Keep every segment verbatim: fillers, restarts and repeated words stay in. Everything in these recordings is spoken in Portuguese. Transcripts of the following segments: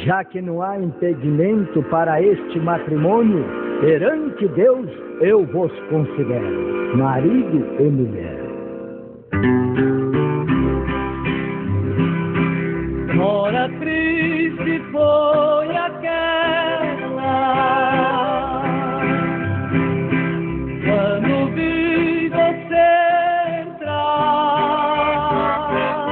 Já que não há impedimento para este matrimônio, perante Deus eu vos considero marido e mulher. Hora triste foi aquela, quando vi você entrar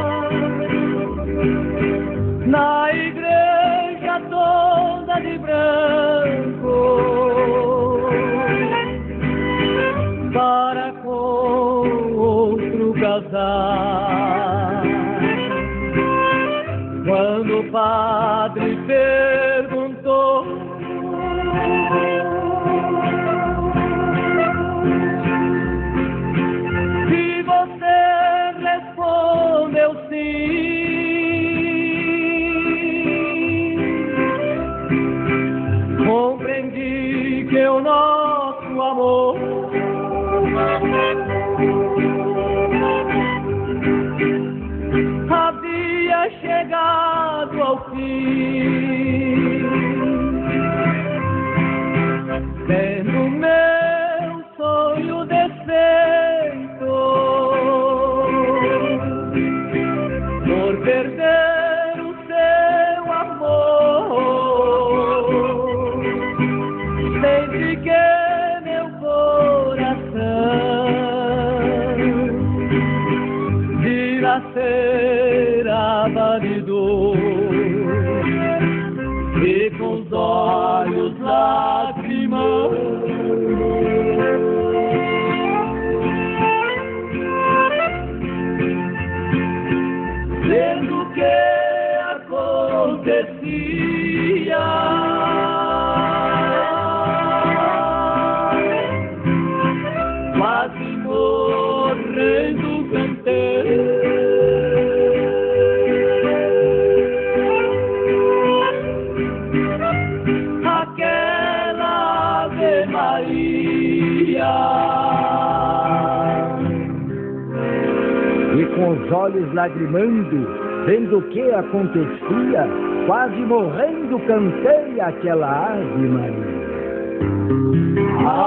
na igreja toda de branco, para com outro casar. Quando o padre perguntou se você respondeu sim, compreendi que o nosso amor havia chegado ao fim, sendo meu sonho desfeito por perder o seu amor. Desde que meu coração dilacerava de dor e com os olhos lacrimando vendo o que acontecia, quase morrendo cantei aquela Ave Maria. E com os olhos lagrimando, vendo o que acontecia, quase morrendo, cantei aquela Ave Maria.